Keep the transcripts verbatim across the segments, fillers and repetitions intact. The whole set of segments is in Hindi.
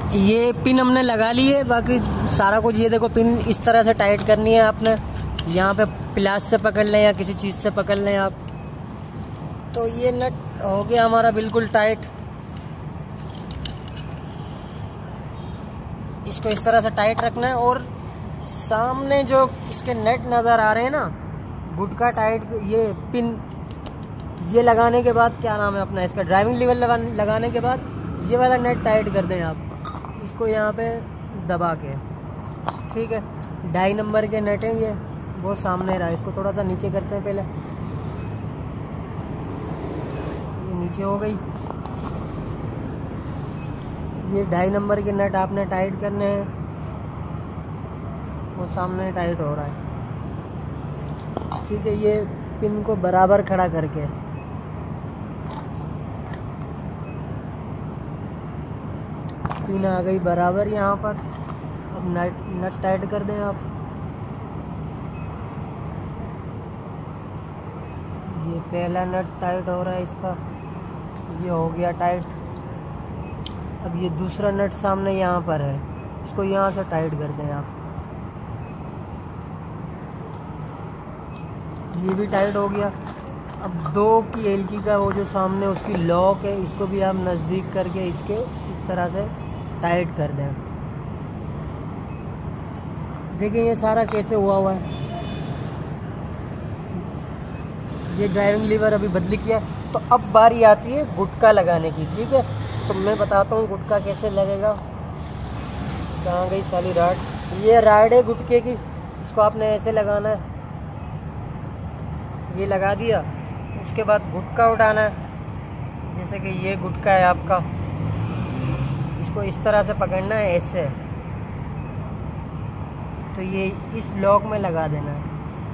ये पिन हमने लगा ली है, बाकी सारा कुछ ये देखो पिन इस तरह से टाइट करनी है आपने। यहाँ पे प्लास से पकड़ लें या किसी चीज़ से पकड़ लें आप। तो ये नट हो गया हमारा बिल्कुल टाइट। इसको इस तरह से टाइट रखना है। और सामने जो इसके नट नज़र आ रहे हैं ना, गुटका टाइट, ये पिन ये लगाने के बाद क्या नाम है अपना इसका, ड्राइविंग लीवर लगा, लगाने के बाद ये वाला नट टाइट कर दें आप इसको यहाँ पे दबा के। ठीक है, ढाई नंबर के नट हैं ये, वो सामने रहा। इसको थोड़ा सा नीचे करते हैं पहले, ये नीचे हो गई। ये ढाई नंबर के नट आपने टाइट करने हैं, वो सामने टाइट हो रहा है। ठीक है, ये पिन को बराबर खड़ा करके पिन आ गई बराबर यहाँ पर। अब नट नट टाइट कर दें आप। ये पहला नट टाइट हो रहा है इसका, ये हो गया टाइट। अब ये दूसरा नट सामने यहाँ पर है, इसको यहाँ से टाइट कर दें आप। ये भी टाइट हो गया। अब दो की एलकी का वो जो सामने उसकी लॉक है, इसको भी आप नज़दीक करके इसके इस तरह से टाइट कर दें। देखिए ये सारा कैसे हुआ हुआ है। ये ड्राइविंग लीवर अभी बदली किया। तो अब बारी आती है गुटका लगाने की। ठीक है, तो मैं बताता हूँ गुटका कैसे लगेगा। कहाँ गई साली राड? ये राड है गुटके की, इसको आपने ऐसे लगाना है। ये लगा दिया, उसके बाद गुटका उठाना है। जैसे कि ये गुटका है आपका, इसको इस तरह से पकड़ना है ऐसे, तो ये इस लॉक में लगा देना है।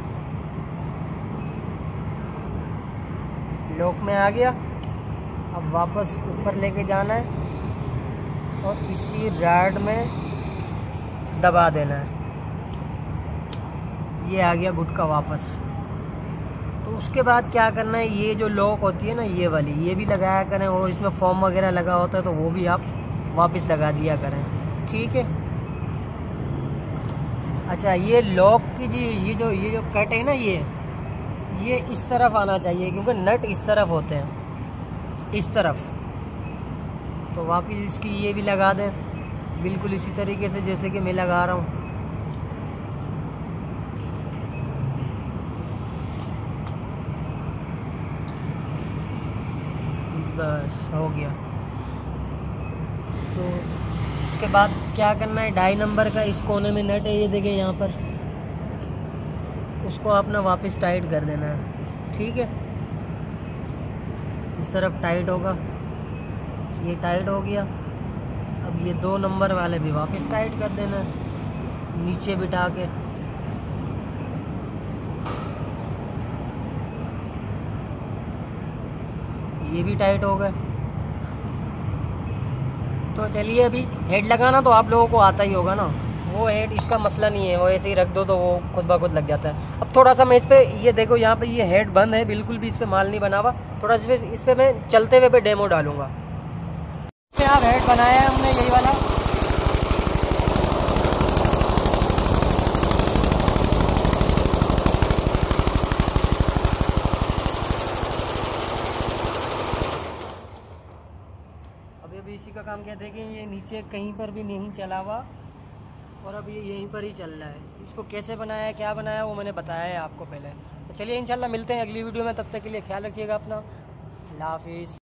लॉक में आ गया। अब वापस ऊपर लेके जाना है और इसी रॉड में दबा देना है। ये आ गया गुटका वापस। तो उसके बाद क्या करना है, ये जो लॉक होती है ना ये वाली, ये भी लगाया करें। और इसमें फॉर्म वगैरह लगा होता है तो वो भी आप वापस लगा दिया करें। ठीक है। अच्छा, ये लॉक की जी ये जो ये जो कट है ना, ये ये इस तरफ आना चाहिए, क्योंकि नट इस तरफ होते हैं, इस तरफ। तो वापस इसकी ये भी लगा दें बिल्कुल इसी तरीके से जैसे कि मैं लगा रहा हूँ। बस हो गया। तो उसके बाद क्या करना है, ढाई नंबर का इस कोने में नट है, ये देखिए यहाँ पर, उसको आपने वापस टाइट कर देना है। ठीक है, इस तरफ टाइट होगा, ये टाइट हो गया। अब ये दो नंबर वाले भी वापस टाइट कर देना है नीचे बिठा के। ये भी टाइट हो गए। तो चलिए, अभी हेड लगाना तो आप लोगों को आता ही होगा ना, वो हेड इसका मसला नहीं है, वो ऐसे ही रख दो तो वो खुद ब खुद लग जाता है। अब थोड़ा सा मैं इस पे, ये देखो यहाँ पे ये हेड बंद है, बिल्कुल भी इस पे माल नहीं बना हुआ। थोड़ा इस पे इस पे मैं चलते हुए पे डेमो डालूंगा। आप हेड बनाया है हमने यही वाला। अभी अभी इसी का काम किया। देखें ये नीचे कहीं पर भी नहीं चला हुआ और अब ये यहीं पर ही चल रहा है। इसको कैसे बनाया है, क्या बनाया, वो मैंने बताया है आपको पहले। तो चलिए इंशाल्लाह मिलते हैं अगली वीडियो में। तब तक के लिए ख्याल रखिएगा अपना। अल्लाह हाफिज़।